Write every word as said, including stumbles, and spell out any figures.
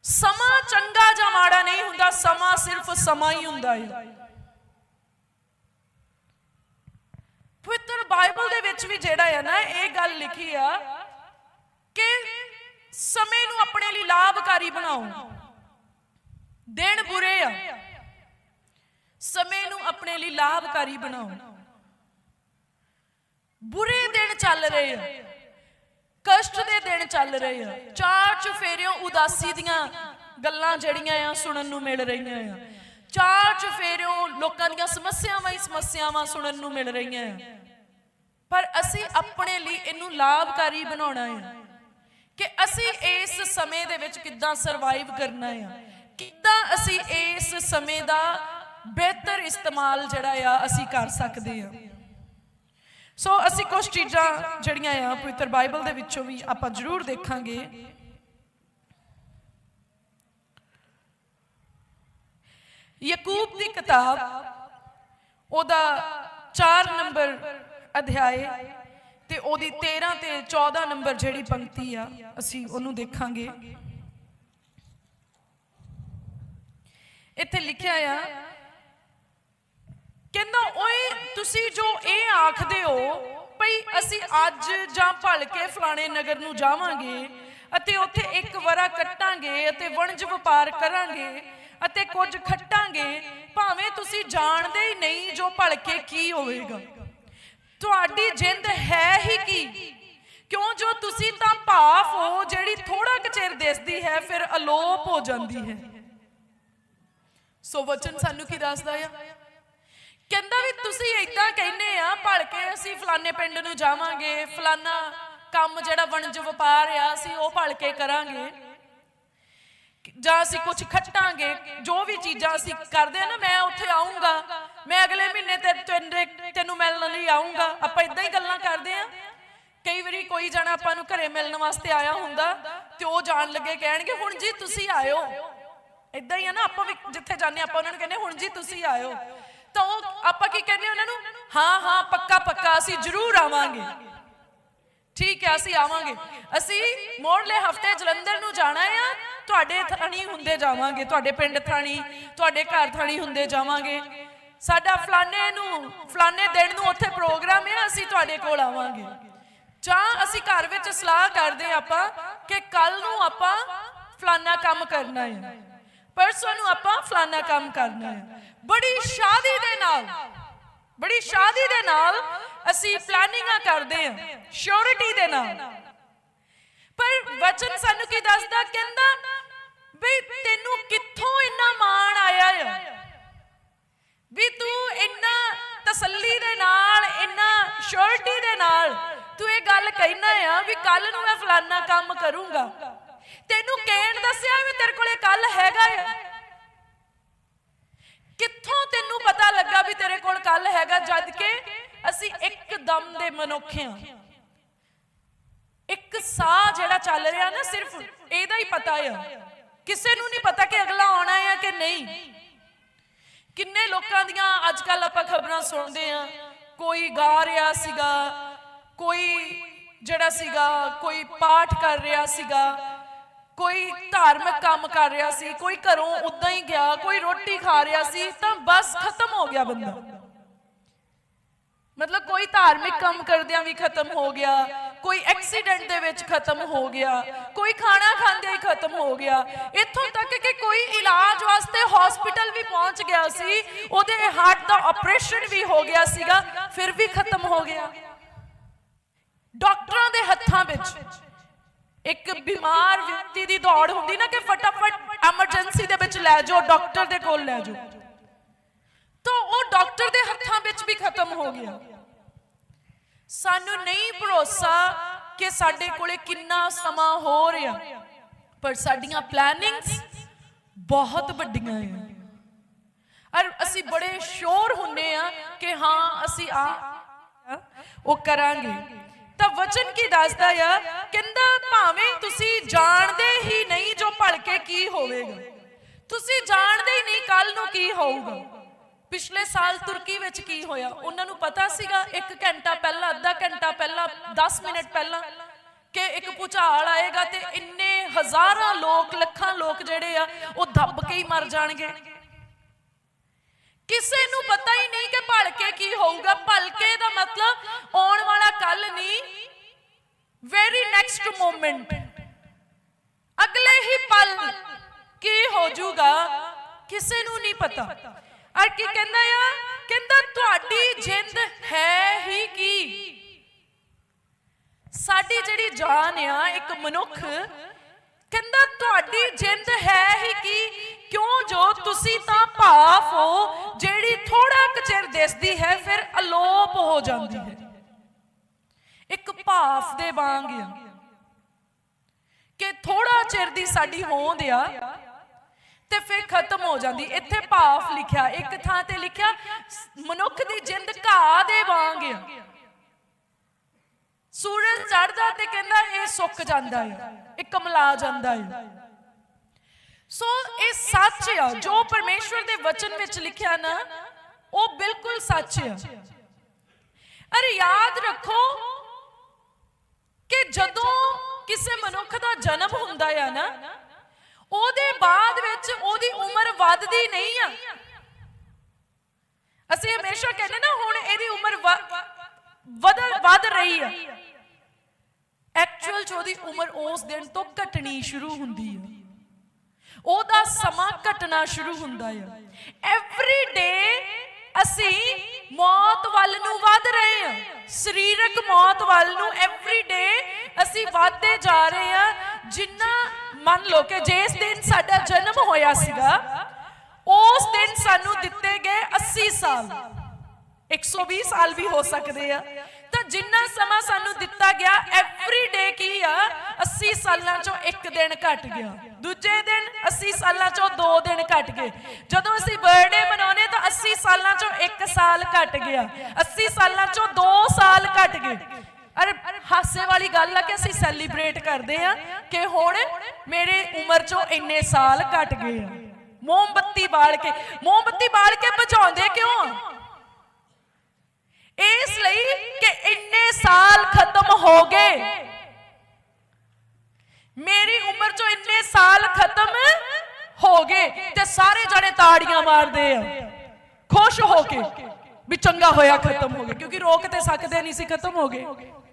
समा चंगा जां माड़ा नहीं हुंदा, समा सिर्फ समा ही हुंदा है। पवित्र बाइबल दे विच भी जिहड़ा है ना ये गल लिखी आ कि समय नूं अपने लिए लाभकारी बनाओ। दिन बुरे आ, समय नूं अपने लिए लाभकारी बनाओ। बुरे दिन चल रहे हैं, कष्ट दे दिन चल रहे हैं, चार चुफेरियों उदासी दियां गल्लां जड़ियां आ सुनन नूं मिल रही हैं, चार चुफेरियों लोकां दियां समस्यावां ही समस्यावां सुनन नूं मिल रही हैं। पर असी अपने लिए इनू लाभकारी बनाउणा है कि असी इस समय दे विच किद्दां सरवाइव करना है, किद्दां असी इस समय दा बेहतर इस्तेमाल जिहड़ा आ असी कर सकदे हां। सो असी कुछ चीज़ां जिहड़ियां आ पवित्र बाइबल दे विचों भी आपां जरूर देखांगे। यकूब दी किताब ओदा चार नंबर अध्याय ते ओदी तेरह ते चौदह नंबर जिहड़ी पंक्ति आ असी ओनू देखांगे। इत्थे लिखिया आ कहंदा ओए तुसी जो ये आखदे हो भई असी अज जां भल के फलाणे नगर नूं जावांगे अते उत्थे एक वरा कट्टांगे अते वणज वपार करांगे अते कुछ खट्टांगे, भावें तुसी जाणदे ही नहीं जो भल के की होवेगा। तुहाडी जिंद है ही की, क्यों जो तुसी तां भाफ हो जिहड़ी थोड़ा क चिर दिसदी है फिर अलोप हो जांदी है। सो वचन सानू की दसदा है, कहंदा भी तुसी इदां कहने आ भल के असी फलाने पिंड नूं जावांगे, फलाना काम जिहड़ा वणज वपार आ असी ओह भल के करांगे जां असी कुछ खट्टांगे, जो भी चीज़ां असी करदे आ ना, मैं उत्थे आऊँगा, मैं अगले महीने ते तैनूं मिलण लई आऊँगा, आपां इदां ही गल्लां करदे आ। कई वारी कोई जणा आपां नूं घरे मिलण वास्ते आया हुंदा ते ओह जाण लगे कहणगे हुण जी तुसी आयो, इदां ही है ना। आपां भी जिथे जाने आपां उन्हां नूं कहने हुण जी तुसी आयो, तो आपां की कहने उन्हां नूं, हाँ हाँ पक्का पक्का असी जरूर आवांगे, ठीक है असी आवांगे। असी मोड़ले हफ्ते जलंधर नूं जाना है, तुहाडे थाणी हुंदे जावांगे, तुहाडे पिंड थाणी, तुहाडे घर थाणी हुंदे जावांगे, साडा फलाने नूं फलाने दिन नूं उत्थे प्रोग्राम है, असी तुहाडे कोल आवांगे। जां असी घर विच सलाह करदे आपां कि कल नूं आपां फलाना काम करना है, परसों नूं आपां फलाना काम करना है। बड़ी शादी दे नाल बड़ी शादी दे नाल असी प्लानिंगां करदे हां, श्योरिटी दे नाल। पर वचन सानू की दसदा, कहंदा भी तैनू कित्थों इन्ना मान आया है भी तू इन्ना तसल्ली दे नाल, इन्ना श्योरिटी दे नाल तू ये गल कहना है भी कल नूं मैं फलाना काम करूंगा। तैनू कहण दस्सिया भी तेरे कोले कल हैगा है, कित्थों तैनू पता लगा भी तेरे कोल कल हैगा, जद के असी एकदम दे मनुख हां। एक साह जिहड़ा चल रहा ना सिर्फ एदा ही पता है, किसे नूं नहीं पता कि अगला आना है कि नहीं। किन्ने लोकां दियां अजकल आपां खबरां सुणदे हां, कोई गा रहा सीगा, कोई जिहड़ा सीगा कोई पाठ कर रहा सीगा, कोई धार्मिक काम कर रहा सी, कोई घरों उदां ही गया, कोई रोटी खा रहा सी, तो बस खत्म हो गया बंदा। मतलब कोई धार्मिक काम करदियां भी खत्म हो गया, कोई एक्सीडेंट दे विच खत्म हो गया, कोई खाना खांदे ही खत्म हो गया, इत्थों तक कि कोई इलाज वास्ते हॉस्पिटल भी पहुंच गया सी, ओदे हार्ट दा ऑपरेशन भी हो गया सीगा, फिर भी खत्म हो गया। डॉक्टरां दे हत्थां विच एक बीमार व्यक्ति दी दौड़ हुंदी ना कि फटाफट एमरजेंसी दे विच लै जाओ, डॉक्टर दे कोल लै जाओ, तो वो डॉक्टर दे हत्थां विच भी खत्म हो गया। सानू नहीं भरोसा कि साडे कोले किन्ना समा हो रहा, पर साडियां प्लानिंग्स बहुत वड्डियां हैं और असी बड़े श्योर हुन्ने आ कि हाँ असी आ वो करांगे। तो वचन की दसदा है, कहंदा भावें तुसी जानदे ही नहीं जो भल के की होवेगा, तुसी जानदे ही नहीं कल नूं की होऊगा। पिछले साल तुर्की विच की होया, उन्हां नूं पता सीगा एक घंटा पहला, अद्धा घंटा पहला, दस मिनट पहला कि एक भूचाल आएगा ते इन्ने हज़ारां लोग लखां लोग जिहड़े आ वो दब के ही मर जाणगे। किसी नूं पता ही नहीं कि भलके की होऊगा। भलके दा मतलब आउण वाला कल नहीं, वेरी नेक्स्ट मोमेंट, अगले ही पल की हो जूगा किसी नूं नहीं पता। और की कहंदा आ, कहंदा तुहाडी जिंद है ही की। साडी जिहड़ी जान आ एक मनुख, कहंदा तुहाडी जिंद है ही की, क्यों जो तुसी तां भाफ हो जिहड़ी थोड़ा क चिर दिसदी है फिर अलोप हो जाती है। एक भाफ दे वांग आ कि थोड़ा चिर दी साडी होंद आ ते फिर खत्म हो जाती। इत्थे भाफ लिखिया, एक थां ते लिखिया मनुख दी जिंद घाह दे वांग आ, सूरज चढ़दा ते कहंदा ये सुक जांदा है, ये कमला जांदा है। सो ये सच आ, जो परमेश्वर दे वचन विच लिखिया ना वो बिल्कुल सच है। अरे याद रखो कि जदों किसी मनुख दा जन्म हुंदा है ना, ओदे बाद विच ओदी उम्र वधदी नहीं आ। असीं हमेशा कहने ना हुण इहदी उम्र वध वध रही है, एक्चुअल च ओदी उम्र उस दिन तो घटनी शुरू हुंदी है, ओदा समा घटना शुरू हुंदा है। एवरी डे असीं मौत वल नूं वध रहे हैं, शरीरक मौत वल नूं एवरी डे असीं वधदे जा रहे हैं। जिन्ना मान लो कि जिस दिन साडा जन्म होया सीगा उस दिन सानू दिते गए अस्सी साल, एक सौ बीस साल भी हो सकते हैं। तो जिन्ना समा सानू दिता गया एवरी डे की आ अस्सी सालां चों एक दिन घट गया, दूजे दिन अस्सी सालां चों दो दिन घट गए। जदों असीं बर्थडे मनाउने तो अस्सी सालां चों एक साल घट गया, अस्सी सालां चों दो साल घट गए। अरे हासे वाली गल है कि असीं सैलीब्रेट करते हैं कि हुण मेरे उम्र चों इन्ने साल घट गए। मोमबत्ती बाल के मोमबत्ती बाल के बुझाउंदे क्यों? इसलिए कि इन्ने साल खत्म हो गए, मेरी उम्र चो इन्ने साल खत्म हो गए ते सारे जने ताड़ियां मारदे आ खुश होके भी चंगा होया खत्म हो गए, क्योंकि रोक ते सकदे नहीं सी, खत्म हो गए।